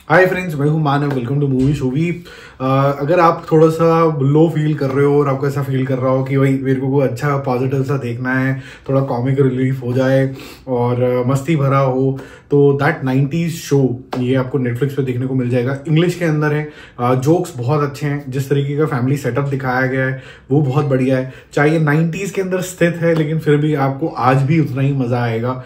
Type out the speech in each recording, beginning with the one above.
हाय friends, मैं हूं Manav. Welcome to movie showy. अगर आप थोड़ा सा लो फील कर रहे हो और आपको ऐसा फील कर रहा हो कि भाई मेरे को कोई अच्छा पॉजिटिव सा देखना है, थोड़ा कॉमिक रिलीफ हो जाए और मस्ती भरा हो, तो दैट 90s शो ये आपको नेटफ्लिक्स पे देखने को मिल जाएगा। इंग्लिश के अंदर है, जोक्स बहुत अच्छे हैं, जिस तरीके का फैमिली सेटअप दिखाया गया है वो बहुत बढ़िया है। चाहे ये 90s के अंदर स्थित है लेकिन फिर भी आपको आज भी उतना ही मजा आएगा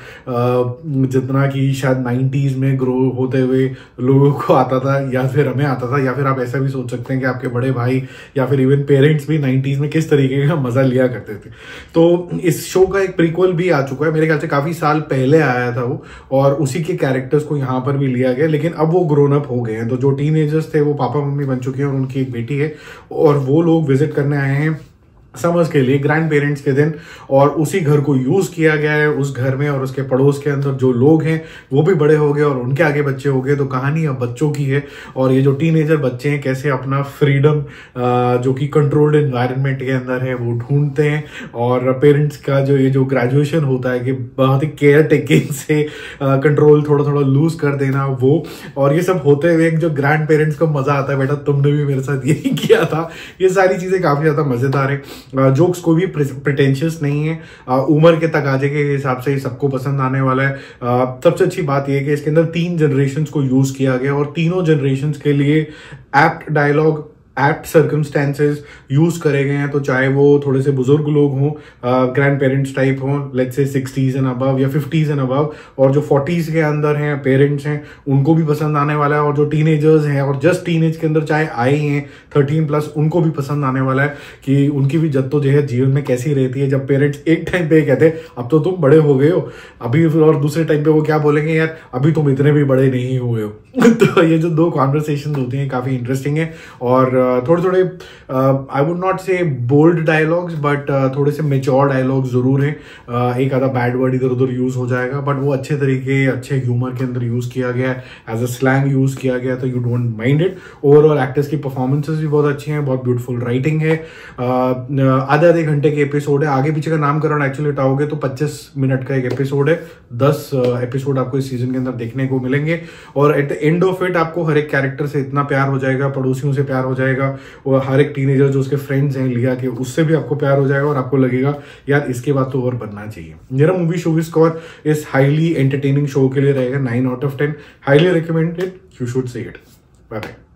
जितना कि शायद 90s में ग्रो होते हुए लोगों को आता था या फिर हमें आता था। या फिर आप ऐसा भी सोच सकते हैं कि आपके बड़े भाई या फिर इवन पेरेंट्स भी 90s में किस तरीके का मजा लिया करते थे। तो इस शो का एक प्रीक्वल भी आ चुका है, मेरे ख्याल से काफी साल पहले आया था वो, और उसी के कैरेक्टर्स को यहाँ पर भी लिया गया, लेकिन अब वो ग्रोन अप हो गए हैं। तो जो टीनेजर्स थे वो पापा मम्मी बन चुके हैं और उनकी एक बेटी है, और वो लोग विजिट करने आए हैं समर्स के लिए, ग्रैंड पेरेंट्स के दिन, और उसी घर को यूज किया गया है। उस घर में और उसके पड़ोस के अंदर जो लोग हैं वो भी बड़े हो गए और उनके आगे बच्चे हो गए। तो कहानी अब बच्चों की है, और ये जो टीनेजर बच्चे हैं कैसे अपना फ्रीडम जो कि कंट्रोल्ड एनवायरनमेंट के अंदर है वो ढूंढते हैं, और पेरेंट्स का जो ये जो ग्रेजुएशन होता है कि बहुत ही केयर टेकिंग से कंट्रोल थोड़ा थोड़ा लूज कर देना, वो और ये सब होते हुए जो ग्रैंड पेरेंट्स को मजा आता है, बेटा तुमने भी मेरे साथ यही किया था। ये सारी चीजें काफी ज्यादा मजेदार है। जोक्स कोई भी प्रिटेंशियस नहीं है, उम्र के तकाजे के हिसाब से सबको पसंद आने वाला है। सबसे अच्छी बात यह है कि इसके अंदर 3 जनरेशन्स को यूज किया गया और तीनों जनरेशन्स के लिए apt dialogue, apt circumstances use करे गए हैं। तो चाहे वो थोड़े से बुजुर्ग लोग हों, ग्रैंड पेरेंट्स टाइप हों, let's say 60s and above या 50s एंड अबव, और जो 40s के अंदर हैं पेरेंट्स हैं उनको भी पसंद आने वाला है, और जो टीनेजर्स हैं और जस्ट टीनेज के अंदर चाहे आए हैं 13+ उनको भी पसंद आने वाला है कि उनकी भी जद्दोजहद जीवन में कैसी रहती है जब पेरेंट्स एक टाइम पे कहते हैं अब तो तुम बड़े हो गए हो अभी, और दूसरे टाइम पे वो क्या बोलेंगे, यार अभी तुम इतने भी बड़े नहीं हुए हो। तो ये जो 2 कॉन्वर्सेशन होती हैं काफी इंटरेस्टिंग है, और थोड़े थोड़े I would not say bold dialogues but थोड़े से मेच्योर डायलॉग्स जरूर हैं। एक आधा बैड वर्ड इधर उधर यूज हो जाएगा, बट वो अच्छे तरीके अच्छे ह्यूमर के अंदर यूज किया गया है, एज अ स्लैंग यूज किया गया, तो you don't mind it. Overall actors की परफॉर्मेंसेस भी बहुत अच्छी हैं, बहुत ब्यूटीफुल राइटिंग है। आधे घंटे के एपिसोड है, आगे पीछे का नामकरण एक्चुअली उठाओगे तो 25 मिनट का एक एपिसोड है। 10 एपिसोड आपको इस सीजन के अंदर देखने को मिलेंगे, और at the end of it आपको हर एक कैरेक्टर से इतना प्यार हो जाएगा, पड़ोसियों से प्यार हो जाएगा, और हर एक टीनेजर जो उसके फ्रेंड्स हैं लिया के उससे भी आपको प्यार हो जाएगा, और आपको लगेगा यार इसके बाद तो और बनना चाहिए। मेरा मूवी शो स्कोर इस हाईली एंटरटेनिंग शो के लिए रहेगा 9 out of 10। Highly recommended, you should see it. Bye bye.